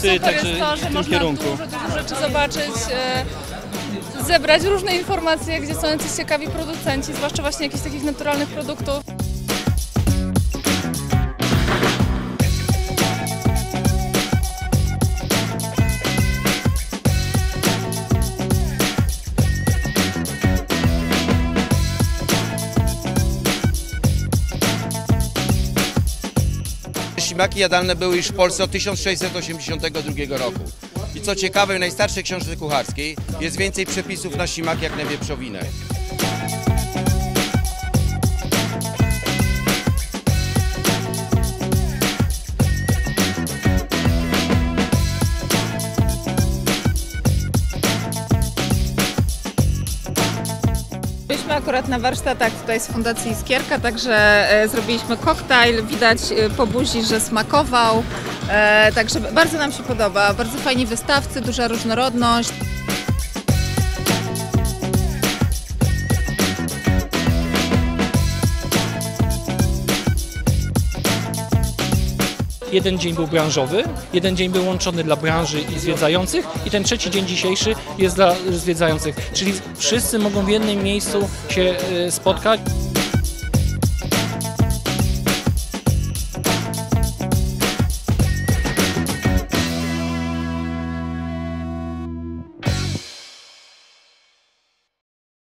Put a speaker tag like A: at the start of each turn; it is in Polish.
A: produkty,
B: super
A: także
B: jest to,
A: w
B: że
A: tym
B: można
A: kierunku.
B: dużo rzeczy zobaczyć, zebrać różne informacje, gdzie są jacyś ciekawi producenci, zwłaszcza właśnie jakichś takich naturalnych produktów.
C: Ślimaki jadalne były już w Polsce od 1682 roku. I co ciekawe, w najstarszej książce kucharskiej jest więcej przepisów na ślimaki jak na wieprzowinę.
D: Byliśmy akurat na warsztatach tutaj z Fundacji Iskierka, także zrobiliśmy koktajl, widać po buzi, że smakował, także bardzo nam się podoba, bardzo fajni wystawcy, duża różnorodność.
A: Jeden dzień był branżowy, jeden dzień był łączony dla branży i zwiedzających i ten trzeci dzień dzisiejszy jest dla zwiedzających, czyli wszyscy mogą w jednym miejscu się spotkać.